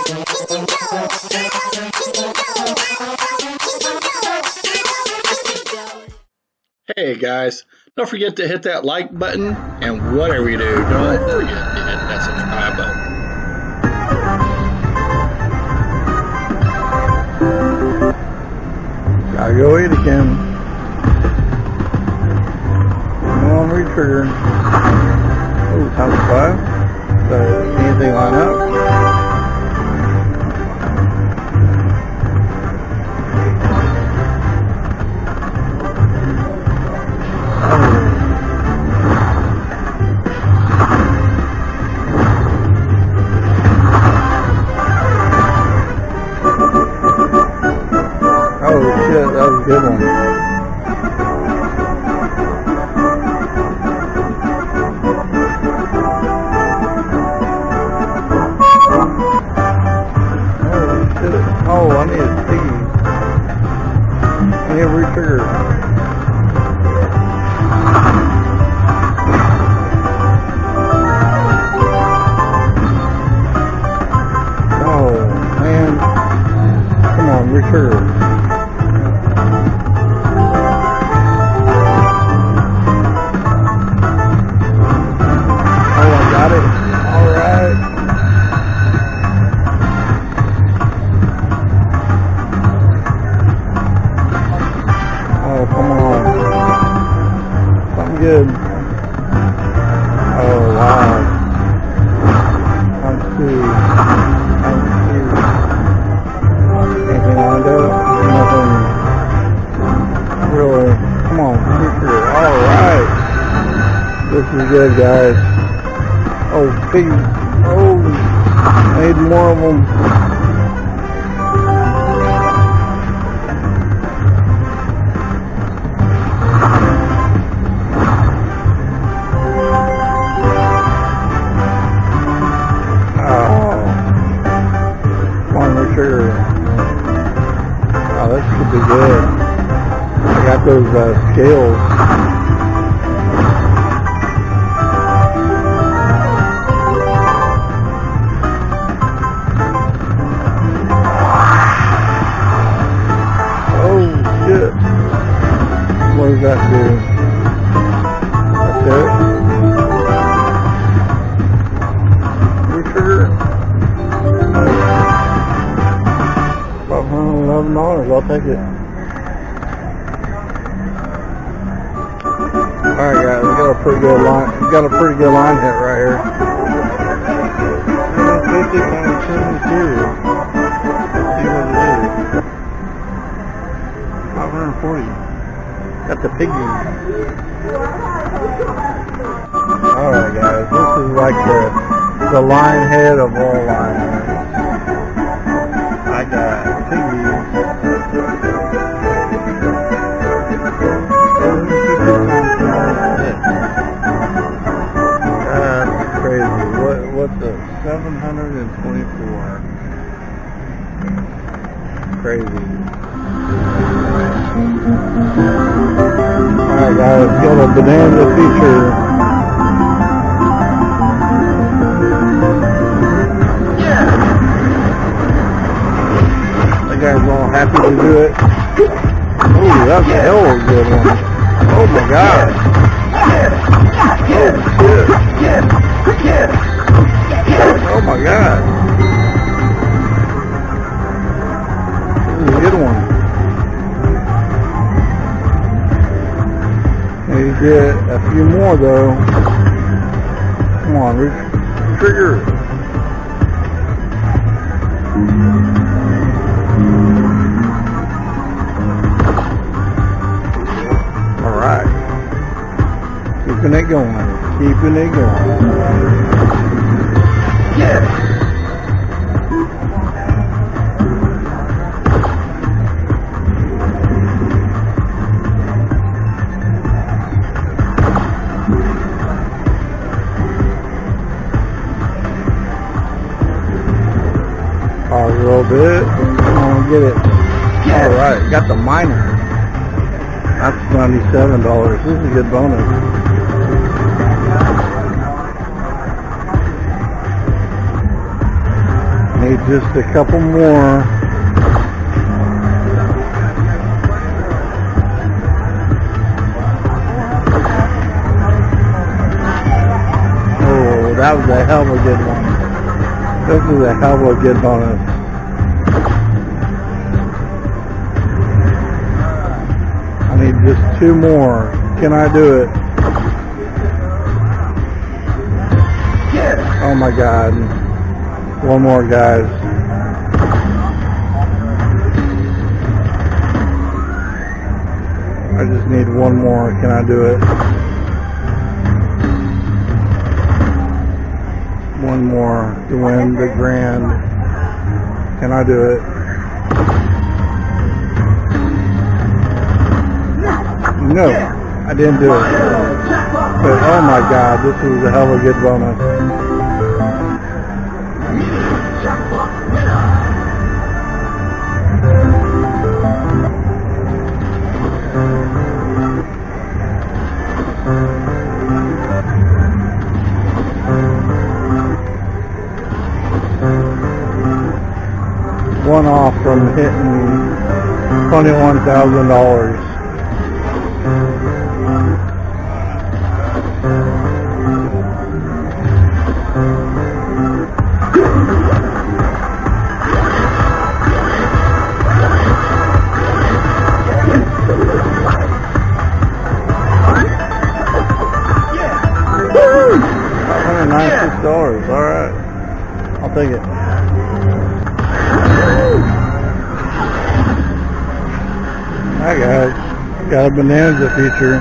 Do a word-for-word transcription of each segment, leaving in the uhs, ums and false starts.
Hey guys, don't forget to hit that like button, and whatever you do, don't forget to hit that subscribe button. Gotta go eat again. Come on, re-trigger. Oh, time to five. So, anything line up? Oh shit, that was a good one. Oh shit. Oh, I need a sticky. I need a re-trigger. Oh man. Come on, re-trigger. Got it. All right. Oh, come on. Something good. Oh, wow. I'm two. I'm two. Anything lined up? Nothing. Really. Come on. All right. This is good, guys. Oh, big, oh, I need more of them. Oh, come on, make sure. Oh, this should be good. I got those uh, scales. What does that do? That's it? Re-trigger? five hundred eleven dollars, I'll take it. Alright guys, we got a pretty good line, we got a pretty good line hit right here. fifty point two two. Let's see what it is. five hundred forty. Got the piggy. Alright guys, this is like the, the line head of all line heads. I got piggy. That's crazy. What, what the seven hundred twenty-four. Crazy. Alright guys, got a bonanza feature. Yeah. That guy's all happy to do it. Oh, that's a hell of a good one. Oh my god. Oh my god. This is a good one. You get a few more though. Come on, re-trigger. Alright. Keeping it going. Keeping it going. Yeah. A little bit. Come on, get it. Alright, got the minor. That's ninety-seven dollars. This is a good bonus. need just a couple more. Oh, that was a hell of a good one. This is a hell of a good bonus. I need just two more. Can I do it? Oh my God. One more, guys. I just need one more. Can I do it? One more to win the grand. Can I do it? No, I didn't do it. But oh my God, this was a hell of a good bonus. One off from hitting twenty-one thousand dollars. five hundred ninety-six dollars, alright. I'll take it. Alright guys, got a bonanza feature.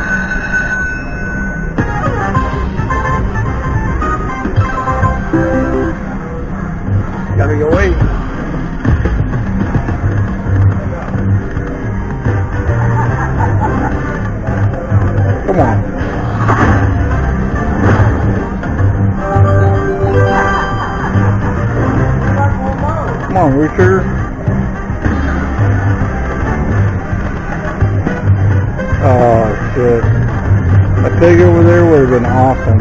Gotta go wait. Come on. Come on, Richard. Oh shit. A pig over there would have been awesome.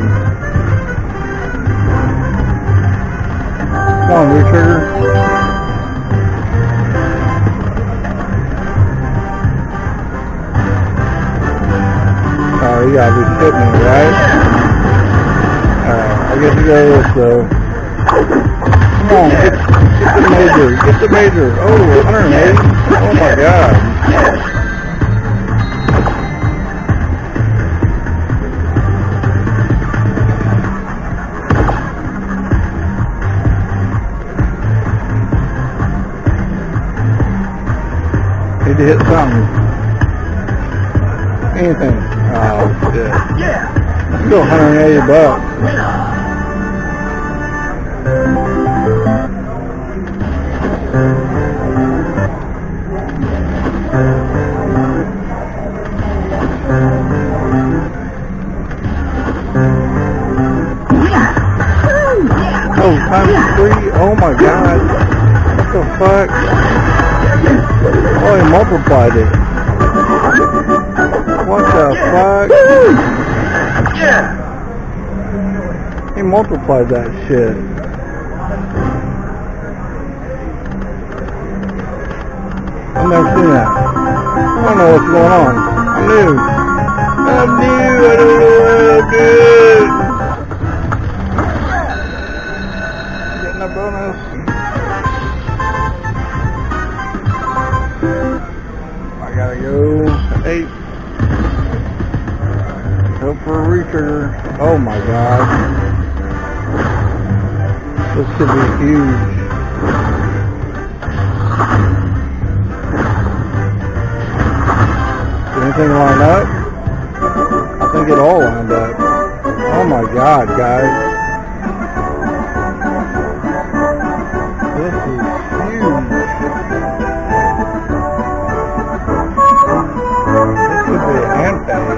Come on, Richard. Oh, you gotta be kidding me, right? Alright, I get to go this though. Come on, get, get the major, get the major. Oh, one hundred eighty? Oh my God. Need to hit something. Anything. Oh shit. Let's go one hundred eighty bucks. Oh, times three? Oh my God. What the fuck? Oh, he multiplied it. What the fuck? He multiplied that shit. I've never seen that. I don't know what's going on. I'm new. I'm new. I don't know what I'm doing. Getting a bonus. I gotta go eight. Hope for a retrigger. Oh my God. This could be huge. Did anything line up? I think it all lined up. Oh my God, guys. This is huge. This could be a handpay.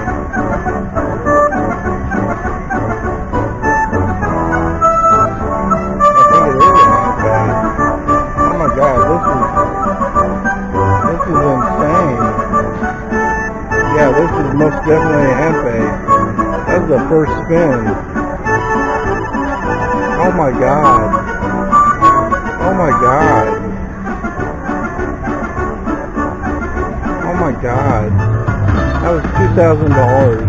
I think it is a handpay. Oh my God, this is this is insane. Yeah, this is most definitely a handpay. That's the first spin. Oh my God. Oh my God. god. Oh my god. That was two thousand dollars.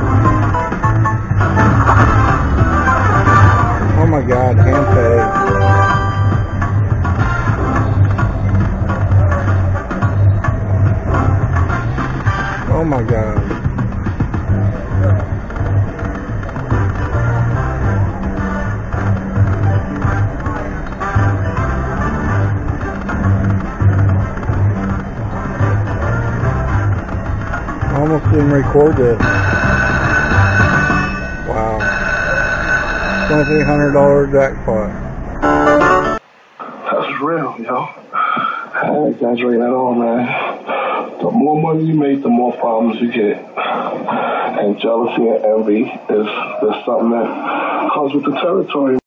Oh my god, HANDPAY. Oh my god. I almost didn't record this. Wow. twenty-three hundred dollar jackpot. That's real, yo. I don't exaggerate at all, man. The more money you make, the more problems you get. And jealousy and envy is, is something that comes with the territory.